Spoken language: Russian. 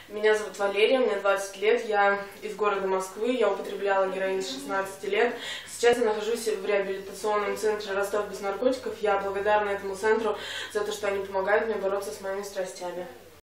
Меня зовут Валерия, мне 20 лет, я из города Москвы, я употребляла героин с 16 лет. Сейчас я нахожусь в реабилитационном центре «Ростов без наркотиков». Я благодарна этому центру за то, что они помогают мне бороться с моими страстями.